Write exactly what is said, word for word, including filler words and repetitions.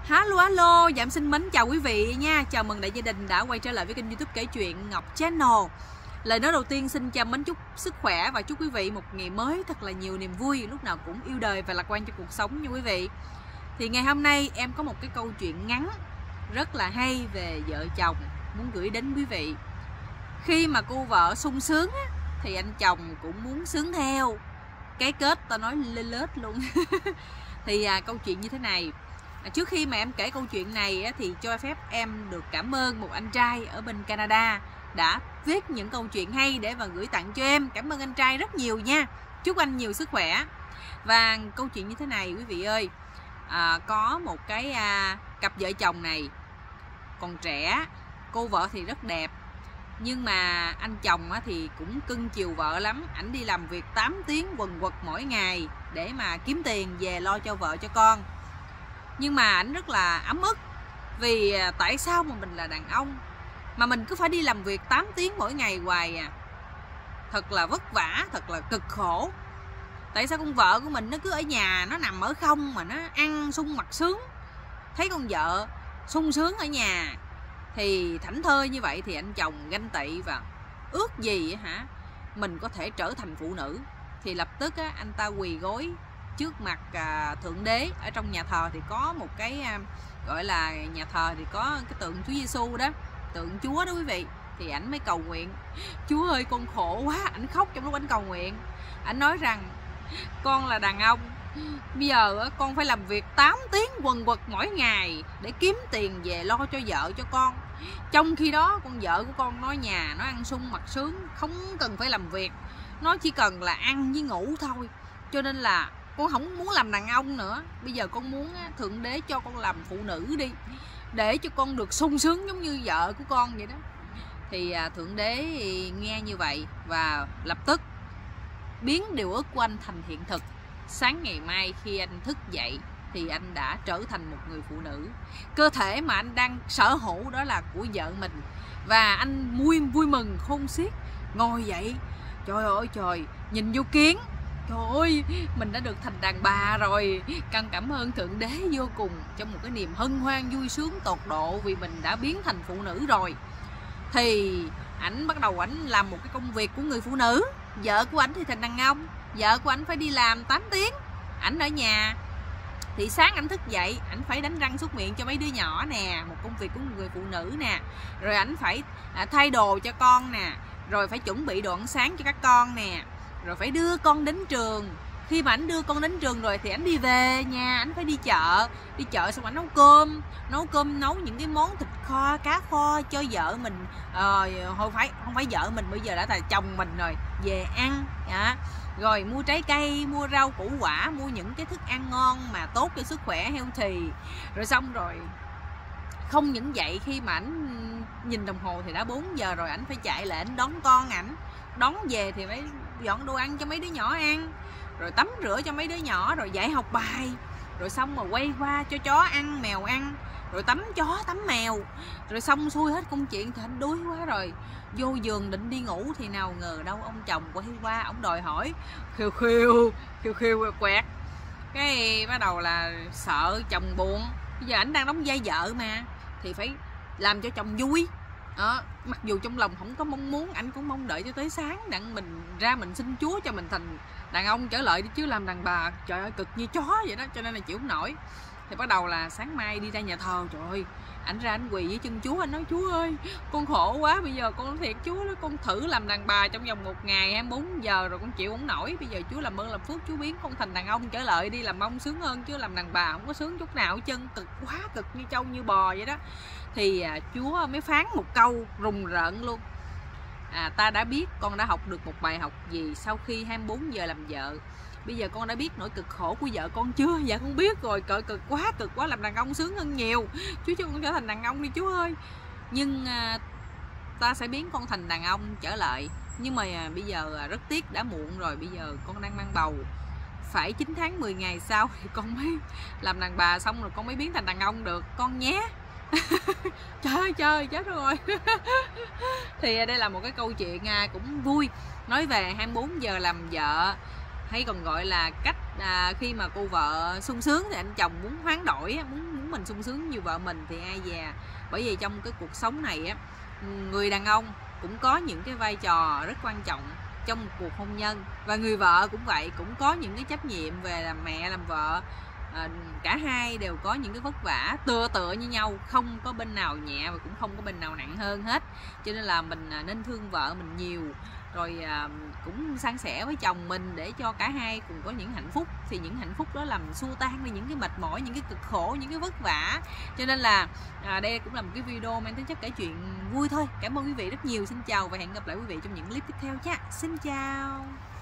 Hello hello, dạ em xin mến chào quý vị nha. Chào mừng đại gia đình đã quay trở lại với kênh YouTube Kể Chuyện Ngọc Channel. Lời nói đầu tiên xin chào mến chúc sức khỏe và chúc quý vị một ngày mới thật là nhiều niềm vui, lúc nào cũng yêu đời và lạc quan cho cuộc sống nha quý vị. Thì ngày hôm nay em có một cái câu chuyện ngắn rất là hay về vợ chồng muốn gửi đến quý vị. Khi mà cô vợ sung sướng á, thì anh chồng cũng muốn sướng theo. Cái kết ta nói lê lết luôn. Thì à, câu chuyện như thế này. À, trước khi mà em kể câu chuyện này á, thì cho phép em được cảm ơn một anh trai ở bên Canada đã viết những câu chuyện hay để mà gửi tặng cho em. Cảm ơn anh trai rất nhiều nha. Chúc anh nhiều sức khỏe. Và câu chuyện như thế này quý vị ơi, à, có một cái à, cặp vợ chồng này còn trẻ, cô vợ thì rất đẹp, nhưng mà anh chồng á, thì cũng cưng chiều vợ lắm. Ảnh đi làm việc tám tiếng quần quật mỗi ngày để mà kiếm tiền về lo cho vợ cho con. Nhưng mà ảnh rất là ấm ức, vì tại sao mà mình là đàn ông mà mình cứ phải đi làm việc tám tiếng mỗi ngày hoài à. Thật là vất vả, thật là cực khổ. Tại sao con vợ của mình nó cứ ở nhà, nó nằm ở không mà nó ăn sung mặc sướng. Thấy con vợ sung sướng ở nhà thì thảnh thơi như vậy thì anh chồng ganh tị và ước gì hả mình có thể trở thành phụ nữ. Thì lập tức á, anh ta quỳ gối trước mặt à, Thượng Đế. Ở trong nhà thờ thì có một cái à, gọi là nhà thờ thì có cái tượng Chúa Giêsu đó, tượng Chúa đó quý vị. Thì ảnh mới cầu nguyện: Chúa ơi con khổ quá. Ảnh khóc trong lúc ảnh cầu nguyện. Ảnh nói rằng con là đàn ông, bây giờ con phải làm việc tám tiếng quần quật mỗi ngày để kiếm tiền về lo cho vợ cho con. Trong khi đó con vợ của con nói nhà nó ăn sung mặc sướng, không cần phải làm việc, nó chỉ cần là ăn với ngủ thôi. Cho nên là con không muốn làm đàn ông nữa. Bây giờ con muốn Thượng Đế cho con làm phụ nữ đi, để cho con được sung sướng giống như vợ của con vậy đó. Thì Thượng Đế nghe như vậy và lập tức biến điều ước của anh thành hiện thực. Sáng ngày mai khi anh thức dậy thì anh đã trở thành một người phụ nữ. Cơ thể mà anh đang sở hữu đó là của vợ mình. Và anh vui vui mừng khôn xiết, ngồi dậy, trời ơi trời, nhìn vô kiến, trời ơi mình đã được thành đàn bà rồi. Cần cảm ơn Thượng Đế vô cùng, trong một cái niềm hân hoan vui sướng tột độ vì mình đã biến thành phụ nữ rồi. Thì ảnh bắt đầu ảnh làm một cái công việc của người phụ nữ. Vợ của ảnh thì thành đàn ông, vợ của ảnh phải đi làm tám tiếng, ảnh ở nhà. Thì sáng ảnh thức dậy, ảnh phải đánh răng súc miệng cho mấy đứa nhỏ nè, một công việc của một người phụ nữ nè. Rồi ảnh phải à, thay đồ cho con nè, rồi phải chuẩn bị đồ ăn sáng cho các con nè, rồi phải đưa con đến trường. Khi mà ảnh đưa con đến trường rồi thì ảnh đi về nhà, ảnh phải đi chợ. Đi chợ xong ảnh nấu cơm, nấu cơm nấu những cái món thịt kho, cá kho cho vợ mình. Ờ, không phải không phải vợ mình, bây giờ đã là chồng mình rồi, về ăn à. Rồi mua trái cây, mua rau củ quả, mua những cái thức ăn ngon mà tốt cho sức khỏe, healthy. Rồi xong rồi không những vậy, khi mà ảnh nhìn đồng hồ thì đã bốn giờ rồi, ảnh phải chạy lại ảnh đón con ảnh. Đón về thì phải dọn đồ ăn cho mấy đứa nhỏ ăn, rồi tắm rửa cho mấy đứa nhỏ, rồi dạy học bài. Rồi xong mà quay qua cho chó ăn, mèo ăn, rồi tắm chó, tắm mèo. Rồi xong xuôi hết công chuyện thì anh đuối quá rồi, vô giường định đi ngủ thì nào ngờ đâu ông chồng quay qua, ông đòi hỏi khiêu khiêu, khiêu khiêu quẹt. Cái bắt đầu là sợ chồng buồn. Bây giờ ảnh đang đóng vai vợ mà, thì phải làm cho chồng vui. Đó, mặc dù trong lòng không có mong muốn, anh cũng mong đợi cho tới sáng đặng mình ra mình xin Chúa cho mình thành đàn ông trở lại đi, chứ làm đàn bà trời ơi cực như chó vậy đó. Cho nên là chịu không nổi. Thì bắt đầu là sáng mai đi ra nhà thờ, trời ơi ảnh ra anh quỳ với chân Chúa, anh nói: Chúa ơi con khổ quá, bây giờ con nói thiệt Chúa đó, con thử làm đàn bà trong vòng một ngày hai mươi bốn giờ rồi con chịu không nổi. Bây giờ Chúa làm ơn làm phước, Chúa biến con thành đàn ông trở lại đi, làm ông sướng hơn, chứ làm đàn bà không có sướng chút nào, chân cực quá, cực như trâu như bò vậy đó. Thì à, Chúa mới phán một câu rùng rợn luôn: à, ta đã biết con đã học được một bài học gì sau khi hai mươi bốn giờ làm vợ. Bây giờ con đã biết nỗi cực khổ của vợ con chưa? Dạ con biết rồi, cỡ cực quá, cực quá, làm đàn ông sướng hơn nhiều. Chúa cho con trở thành đàn ông đi Chúa ơi. Nhưng à, ta sẽ biến con thành đàn ông trở lại. Nhưng mà à, bây giờ à, rất tiếc đã muộn rồi, bây giờ con đang mang bầu. Phải chín tháng mười ngày sau thì con mới làm đàn bà xong rồi con mới biến thành đàn ông được con nhé. Trời ơi trời, chết rồi. Thì đây là một cái câu chuyện à, cũng vui, nói về hai mươi bốn giờ làm vợ, hay còn gọi là cách à, khi mà cô vợ sung sướng thì anh chồng muốn hoán đổi, muốn, muốn sống mình sung sướng như vợ mình thì ai già. Bởi vì trong cái cuộc sống này á, người đàn ông cũng có những cái vai trò rất quan trọng trong một cuộc hôn nhân, và người vợ cũng vậy, cũng có những cái trách nhiệm về làm mẹ làm vợ. À, cả hai đều có những cái vất vả tựa tựa như nhau, không có bên nào nhẹ và cũng không có bên nào nặng hơn hết. Cho nên là mình nên thương vợ mình nhiều, rồi à, cũng san sẻ với chồng mình để cho cả hai cùng có những hạnh phúc. Thì những hạnh phúc đó làm xua tan đi những cái mệt mỏi, những cái cực khổ, những cái vất vả. Cho nên là à, đây cũng là một cái video mang tính chất kể chuyện vui thôi. Cảm ơn quý vị rất nhiều. Xin chào và hẹn gặp lại quý vị trong những clip tiếp theo nha. Xin chào.